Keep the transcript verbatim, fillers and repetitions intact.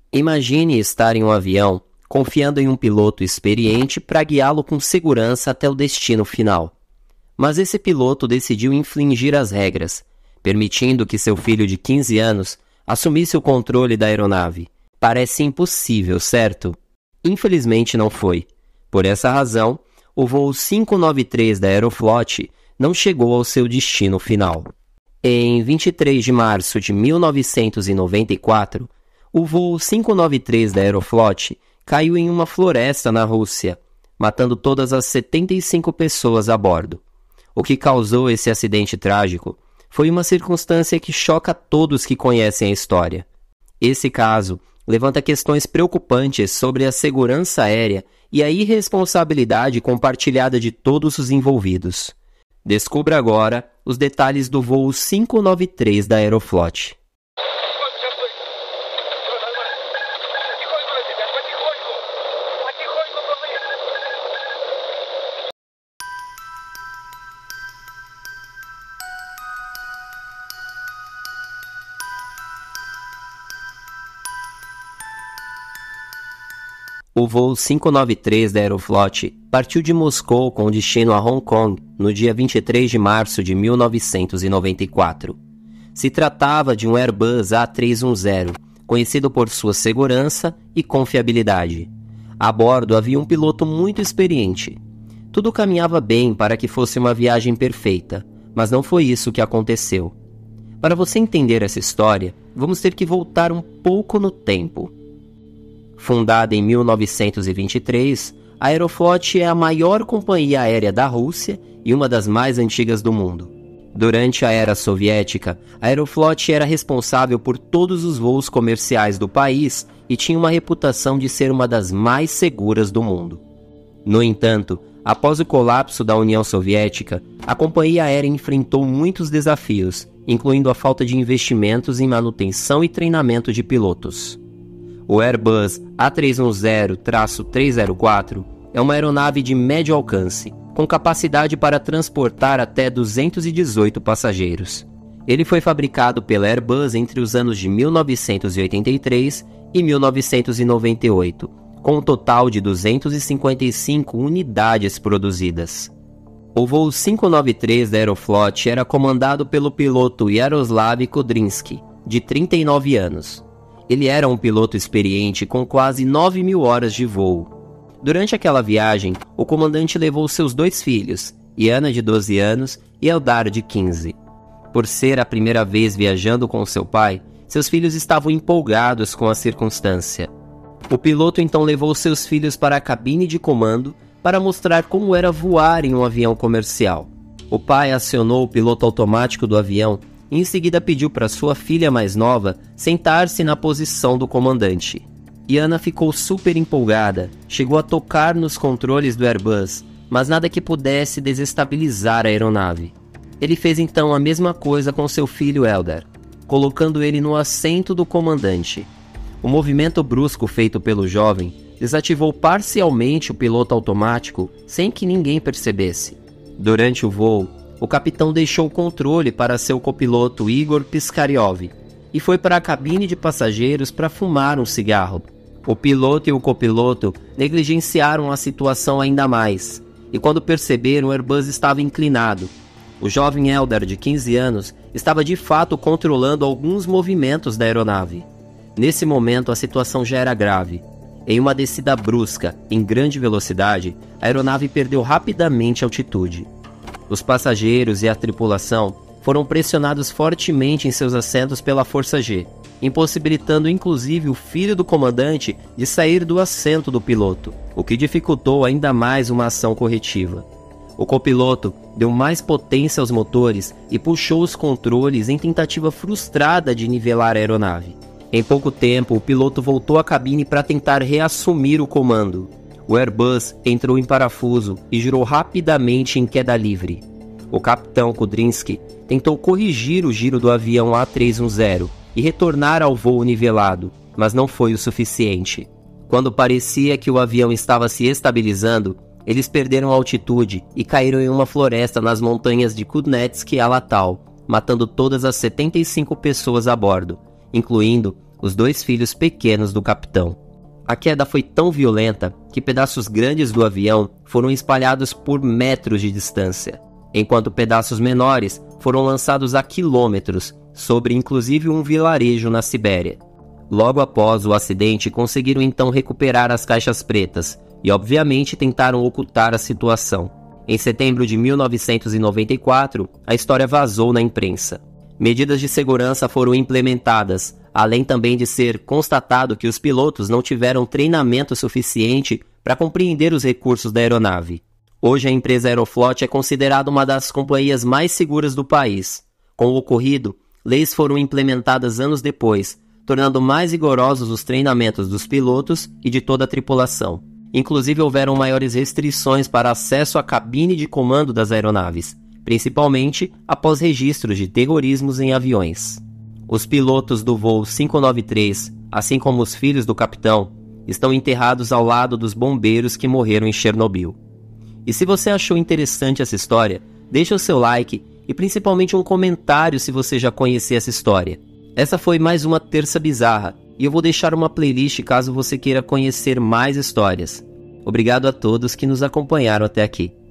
Imagine estar em um avião, confiando em um piloto experiente para guiá-lo com segurança até o destino final. Mas esse piloto decidiu infringir as regras, permitindo que seu filho de quinze anos assumisse o controle da aeronave. Parece impossível, certo? Infelizmente não foi. Por essa razão, o voo quinhentos e noventa e três da Aeroflot não chegou ao seu destino final. Em vinte e três de março de mil novecentos e noventa e quatro, o voo quinhentos e noventa e três da Aeroflot caiu em uma floresta na Rússia, matando todas as setenta e cinco pessoas a bordo. O que causou esse acidente trágico foi uma circunstância que choca todos que conhecem a história. Esse caso levanta questões preocupantes sobre a segurança aérea e a irresponsabilidade compartilhada de todos os envolvidos. Descubra agora os detalhes do voo quinhentos e noventa e três da Aeroflot. O voo quinhentos e noventa e três da Aeroflot partiu de Moscou com destino a Hong Kong no dia vinte e três de março de mil novecentos e noventa e quatro. Se tratava de um Airbus A trezentos e dez, conhecido por sua segurança e confiabilidade. A bordo havia um piloto muito experiente. Tudo caminhava bem para que fosse uma viagem perfeita, mas não foi isso que aconteceu. Para você entender essa história, vamos ter que voltar um pouco no tempo. Fundada em mil novecentos e vinte e três, a Aeroflot é a maior companhia aérea da Rússia e uma das mais antigas do mundo. Durante a era soviética, a Aeroflot era responsável por todos os voos comerciais do país e tinha uma reputação de ser uma das mais seguras do mundo. No entanto, após o colapso da União Soviética, a companhia aérea enfrentou muitos desafios, incluindo a falta de investimentos em manutenção e treinamento de pilotos. O Airbus A trezentos e dez quatro é uma aeronave de médio alcance, com capacidade para transportar até duzentos e dezoito passageiros. Ele foi fabricado pela Airbus entre os anos de mil novecentos e oitenta e três e mil novecentos e noventa e oito, com um total de duzentas e cinquenta e cinco unidades produzidas. O voo quinhentos e noventa e três da Aeroflot era comandado pelo piloto Yaroslav Kudrinsky, de trinta e nove anos. Ele era um piloto experiente com quase nove mil horas de voo. Durante aquela viagem, o comandante levou seus dois filhos, Yana, de doze anos, e Eldar, de quinze. Por ser a primeira vez viajando com seu pai, seus filhos estavam empolgados com a circunstância. O piloto então levou seus filhos para a cabine de comando para mostrar como era voar em um avião comercial. O pai acionou o piloto automático do avião e em seguida pediu para sua filha mais nova sentar-se na posição do comandante. Yana ficou super empolgada, chegou a tocar nos controles do Airbus, mas nada que pudesse desestabilizar a aeronave. Ele fez então a mesma coisa com seu filho Eldar, colocando ele no assento do comandante. O movimento brusco feito pelo jovem desativou parcialmente o piloto automático sem que ninguém percebesse. Durante o voo, o capitão deixou o controle para seu copiloto Igor Piskaryov e foi para a cabine de passageiros para fumar um cigarro. O piloto e o copiloto negligenciaram a situação ainda mais, e quando perceberam, o Airbus estava inclinado. O jovem Eldar, de quinze anos, estava de fato controlando alguns movimentos da aeronave. Nesse momento, a situação já era grave. Em uma descida brusca, em grande velocidade, a aeronave perdeu rapidamente altitude. Os passageiros e a tripulação foram pressionados fortemente em seus assentos pela força G, impossibilitando inclusive o filho do comandante de sair do assento do piloto, o que dificultou ainda mais uma ação corretiva. O copiloto deu mais potência aos motores e puxou os controles em tentativa frustrada de nivelar a aeronave. Em pouco tempo, o piloto voltou à cabine para tentar reassumir o comando. O Airbus entrou em parafuso e girou rapidamente em queda livre. O capitão Kudrinsky tentou corrigir o giro do avião A trezentos e dez e retornar ao voo nivelado, mas não foi o suficiente. Quando parecia que o avião estava se estabilizando, eles perderam altitude e caíram em uma floresta nas montanhas de Kudnetsky Alatal, matando todas as setenta e cinco pessoas a bordo, incluindo os dois filhos pequenos do capitão. A queda foi tão violenta que pedaços grandes do avião foram espalhados por metros de distância, enquanto pedaços menores foram lançados a quilômetros, sobre inclusive um vilarejo na Sibéria. Logo após o acidente, conseguiram então recuperar as caixas pretas e, obviamente, tentaram ocultar a situação. Em setembro de mil novecentos e noventa e quatro, a história vazou na imprensa. Medidas de segurança foram implementadas, além também de ser constatado que os pilotos não tiveram treinamento suficiente para compreender os recursos da aeronave. Hoje a empresa Aeroflot é considerada uma das companhias mais seguras do país. Com o ocorrido, leis foram implementadas anos depois, tornando mais rigorosos os treinamentos dos pilotos e de toda a tripulação. Inclusive houveram maiores restrições para acesso à cabine de comando das aeronaves, principalmente após registros de terrorismos em aviões. Os pilotos do voo quinhentos e noventa e três, assim como os filhos do capitão, estão enterrados ao lado dos bombeiros que morreram em Chernobyl. E se você achou interessante essa história, deixa o seu like e principalmente um comentário se você já conhecia essa história. Essa foi mais uma Terça Bizarra, e eu vou deixar uma playlist caso você queira conhecer mais histórias. Obrigado a todos que nos acompanharam até aqui.